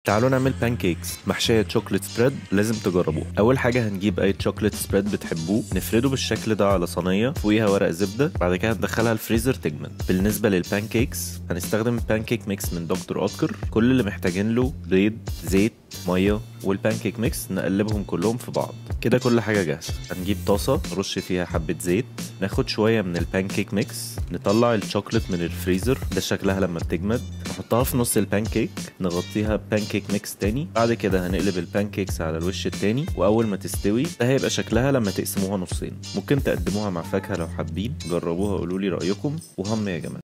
تعالوا نعمل بانكيكس محشية شوكليت سبريد، لازم تجربوه. أول حاجة هنجيب أي شوكليت سبريد بتحبوه، نفرده بالشكل ده على صينية فوقيها ورق زبدة، بعد كده هندخلها الفريزر تجمد. بالنسبة للبانكيكس هنستخدم بانكيك ميكس من دكتور أوتكر. كل اللي محتاجين له بيض، زيت، مية والبانكيك ميكس، نقلبهم كلهم في بعض. كده كل حاجة جاهزة. هنجيب طاسة نرش فيها حبة زيت، ناخد شوية من البانكيك ميكس، نطلع الشوكليت من الفريزر، ده شكلها لما بتجمد، نحطها في نص البانكيك، نغطيها بانكيك ميكس تاني. بعد كده هنقلب البانكيكس على الوش التاني، واول ما تستوي ده هيبقى شكلها لما تقسموها نصين. ممكن تقدموها مع فاكهة لو حابين. جربوها وقولولي رأيكم، وهم يا جماعة.